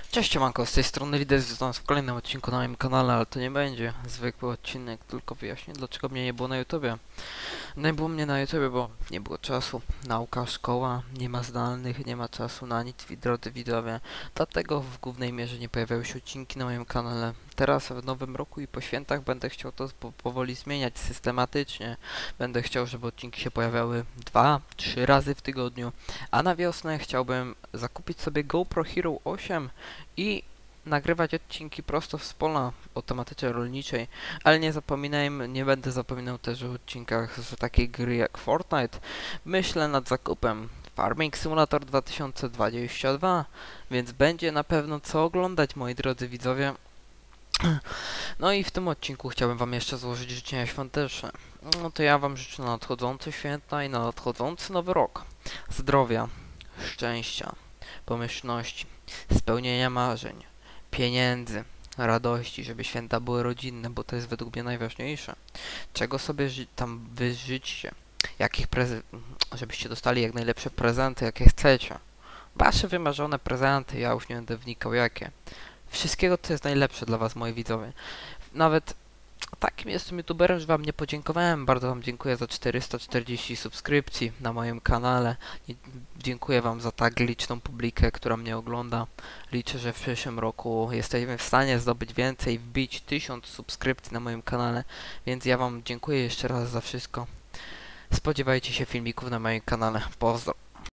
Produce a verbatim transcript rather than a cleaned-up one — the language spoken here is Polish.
Cześć, siemanko, z tej strony Lides, witam was w kolejnym odcinku na moim kanale, ale to nie będzie zwykły odcinek, tylko wyjaśnię, dlaczego mnie nie było na YouTubie. Nie było mnie na YouTubie, bo nie było czasu, nauka, szkoła, nie ma zdalnych, nie ma czasu na nic, drodzy widzowie, dlatego w głównej mierze nie pojawiały się odcinki na moim kanale. Teraz w nowym roku i po świętach będę chciał to po powoli zmieniać systematycznie. Będę chciał, żeby odcinki się pojawiały dwa, trzy razy w tygodniu, a na wiosnę chciałbym zakupić sobie GoPro Hero osiem i nagrywać odcinki prosto z pola o tematyce rolniczej, ale nie zapominajmy, nie będę zapominał też o odcinkach z takiej gry jak Fortnite. Myślę nad zakupem Farming Simulator dwa tysiące dwadzieścia dwa, więc będzie na pewno co oglądać, moi drodzy widzowie. No i w tym odcinku chciałbym wam jeszcze złożyć życzenia świąteczne. No to ja wam życzę na nadchodzące święta i na nadchodzący nowy rok zdrowia, szczęścia, pomyślności, spełnienia marzeń, pieniędzy, radości, żeby święta były rodzinne, bo to jest według mnie najważniejsze. Czego sobie ży tam wy życzycie? Jakich preze... żebyście dostali jak najlepsze prezenty, jakie chcecie. Wasze wymarzone prezenty, ja już nie będę wnikał jakie. Wszystkiego, co jest najlepsze dla was, moi widzowie. Nawet takim jestem youtuberem, że wam nie podziękowałem. Bardzo wam dziękuję za czterysta czterdzieści subskrypcji na moim kanale. I dziękuję wam za tak liczną publikę, która mnie ogląda. Liczę, że w przyszłym roku jesteśmy w stanie zdobyć więcej, wbić tysiąc subskrypcji na moim kanale. Więc ja wam dziękuję jeszcze raz za wszystko. Spodziewajcie się filmików na moim kanale. Pozdro.